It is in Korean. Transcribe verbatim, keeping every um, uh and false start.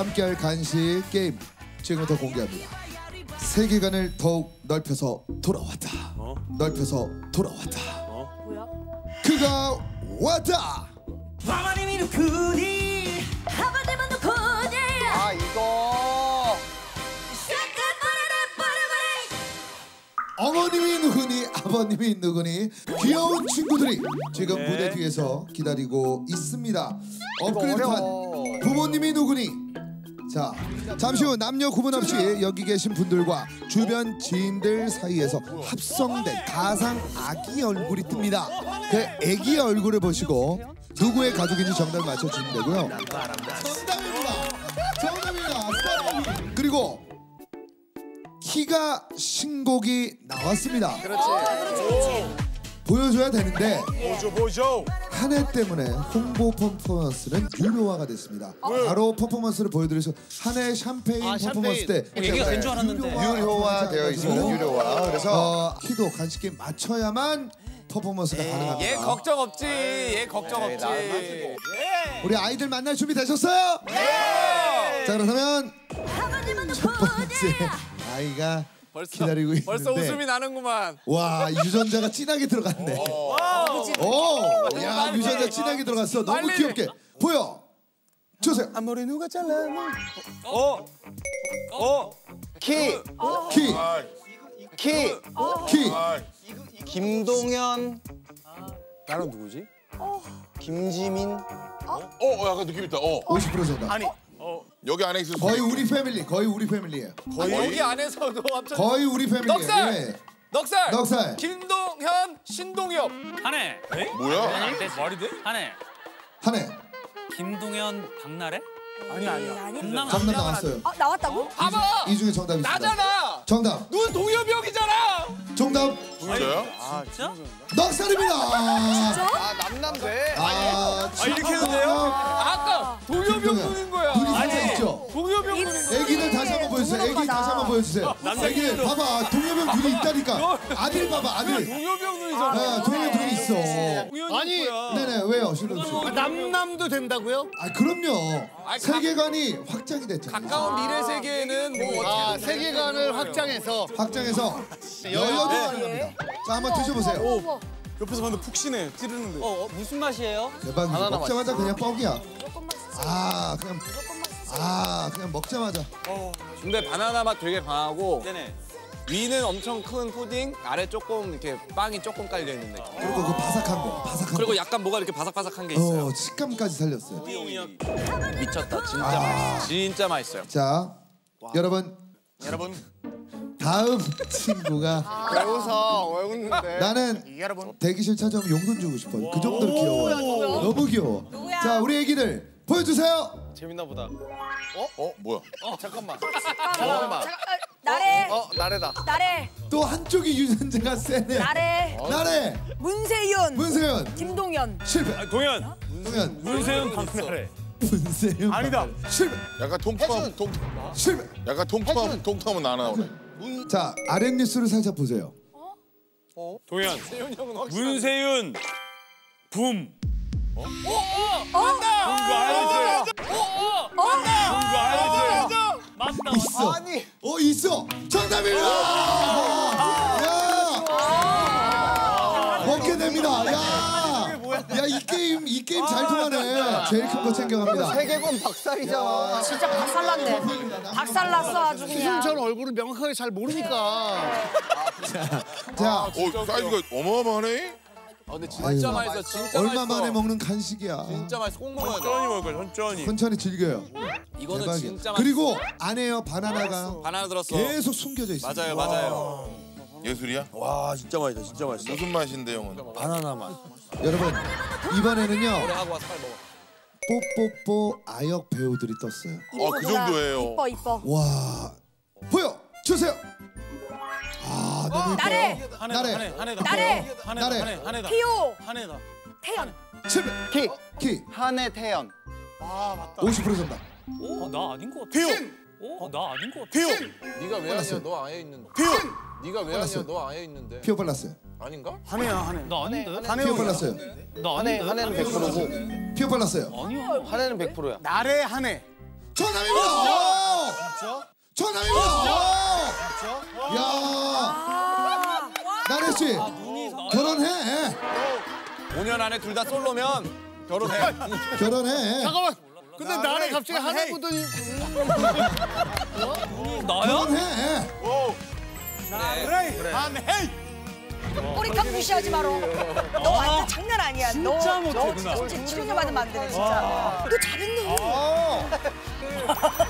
함께할 간식 게임 지금부터 공개합니다. 세계관을 더욱 넓혀서 돌아왔다. 어? 넓혀서 돌아왔다. 어? 뭐야? 그가 왔다. 아 이거 어머님이 누구니 아버님이 누구니 귀여운 친구들이 지금 네. 무대 뒤에서 기다리고 있습니다. 업그레이드한 어려워. 부모님이 누구니. 자, 잠시 후 남녀 구분 없이 여기 계신 분들과 주변 지인들 사이에서 합성된 가상 아기 얼굴이 뜹니다. 그 아기 얼굴을 보시고 누구의 가족인지 정답을 맞춰주면 되고요. 정답입니다. 정답입니다. 그리고 키가 신곡이 나왔습니다. 그렇지. 보여줘야 되는데 보죠 보죠. 한 해 때문에 홍보 퍼포먼스는 유료화가 됐습니다. 바로 퍼포먼스를 보여드려서 한 해 샴페인 아, 퍼포먼스 때 얘기가 된 줄 알았는데. 유료화 되어 있습니다. 유료화. 그래서 어, 키도 간식 게임 맞춰야만 퍼포먼스가 가능합니다. 얘 걱정 없지. 얘 걱정 없지. 우리 아이들 만날 준비 되셨어요? 네! 자, 그렇다면 첫 번째 아이가 벌써 기다리고 있는데 벌써 웃음이 나는구만. 와, 유전자가 진하게 들어갔네. 오, 야, 유전자 진하게 들어갔어. 너무 빨리. 귀엽게. 보여. 주세요. 앞머리 누가 잘랐니? 어. 어. 키. 키, 키. 키. 김동현. 나는 누구지? 김지민. 어, 어, 약간 느낌 있다. 어, 오십 퍼센트 정답. 아니. 여기 안에 있을 수. 거의 우리 패밀리, 거의 우리 패밀리예요. 거의 여기 안에서도 합쳐. 거의 우리 패밀리예요. 넉살! 예. 넉살. 넉살. 김동현, 신동엽. 한해. 뭐야? 말이 돼? 한해. 한 해. 김동현 박나래? 아니 아니야. 아니. 김남 정답 나왔어요. 아 나왔다고? 봐봐. 이 중에 정답이 있습니다. 나잖아. 정답. 눈 동엽이 형이잖아. 정답. 진짜요? 아 진짜? 넉살입니다. 아 남남대. 아, 이렇게 해도 돼요? 아까 동엽이 형 김동현. 눈인 거야. 눈이 살짝 있죠? 동엽이 형 눈인 거야. 애기들 다시 한번 보여주세요. 애기 다시 한번 보여주세요. 애기들 봐봐. 동엽이 눈이 있다니까. 아들 봐봐, 아들. 동엽이 형 눈이잖아. 아, 동엽이 눈이 있어. 아니. 네네, 왜요, 신동 씨? 남남도 된다고요? 아, 그럼요. 아니, 세계관이 확장이 됐잖아요. 가까운 미래 세계에는 뭐 아 어떻게 세계관을 확장해서. 확장해서 여여도 가능합니다. 자, 한번 드셔보세요. 어머. 옆에서 봤는데 푹 쉬네. 찌르는데. 어, 어 무슨 맛이에요? 대박이죠. 먹자마자 그냥 뻑이야. 아, 그냥 아, 그냥 먹자마자. 근데 바나나 맛 되게 강하고 네네. 위는 엄청 큰 푸딩, 아래 조금 이렇게 빵이 조금 깔려 있는 느낌. 그리고 그 바삭한 거, 바삭한 그리고 거. 약간 뭐가 이렇게 바삭바삭한 게 있어요. 어, 식감까지 살렸어요. 미쳤다. 진짜 아. 맛있어. 진짜 맛있어요. 자, 여러분, 여러분. 다음 친구가 왜 웃어? 왜 웃는데? 나는 여러분. 대기실 찾아오면 용돈 주고 싶어. 그 정도로 귀여워. 너무 귀여워. 누구야? 자, 우리 애기들 보여주세요. 재밌나 보다. 어, 뭐야? 잠깐만. 잠깐만. 나래. 어 나래다. 나래. 또 한쪽이 유전자가 세네. 나래. 나래, 문세윤. 문세윤, 김동현. 실패. 아, 동현. 동현, 문세윤 박나래. 문세윤. 아니다. 실패, 약간 통통함, 통, 실패. 약간 통통함, 통통함은 안 나오네. 자, 아랫 뉴스를 살짝 보세요. 동현. 세윤 형은 확실한. 문세윤. 붐. 어? 그거 알지? 어? 그거 알지? 맞다. 있어. 아니. 어, 있어. 정답입니다. 야, 먹게 됩니다. 야, 야, 이 게임 이 게임 잘 통하네. 제일 큰 거 챙겨갑니다. 세계관 박살이잖아. 진짜 박살났네. 박살났어 아주 그냥. 수준처럼 얼굴을 명확하게 잘 모르니까. 자, 어, 사이즈가 어마어마하네. 아, 근데 진짜 아유, 맛있어. 진짜 얼마 맛있어. 만에 먹는 간식이야. 진짜 맛있어. 꼭 먹어야 돼. 천천히 먹을 거야, 천천히. 천천히 즐겨요. 이거는 대박이야. 진짜 맛있어. 그리고 안에요 바나나가 바나나 들었어. 계속 숨겨져 있어. 맞아요, 맞아요. 예술이야? 와, 진짜 맛있다, 진짜 맛있어. 무슨 맛인데, 형은? 바나나 맛. 여러분, 이번에는요 오래 하고 와서 빨리 먹어. 뽀뽀뽀 아역 배우들이 떴어요. 어, 그 정도예요. 이뻐 이뻐. 와, 보여 주세요. 아, 너무 이뻐요. 나래. 나래, 한해, 한해다. 나래. 한해다, 나래. 한해, 한해다. 티오. 한해다. 태연. 실패. 키. 키 한해 태연. 오십 퍼센트 정답. 어, 나 아닌 것 같아. 태우. 어, 나 아닌 것 같아. 태우. 네가 왜 아니야? 너 아예 있는데. 태우. 네가 왜 아니야? 너 아예 있는데. 피어 발랐어요. 아닌가? 한해야, 한해. 나 아닌데? 피어 발랐어요. 나 한해 아닌데? 한해는 백 퍼센트고. 피어 발랐어요. 아니야. 한해는 백 퍼센트야. 나래 한해. 정답입니다. 정답입니다. 야, 나래 씨 결혼해. 오 년 안에 둘 다 솔로면 결혼해. 결혼해. 잠깐만. 근데 나래 갑자기 하나 보더니 나야? 결혼해. 꼬리값 무시하지 마라. 너 완전 장난 아니야. 너, 진짜 너 못해, 누나. 진짜 치료제 받으면 안 돼, 진짜. 너 잘했네.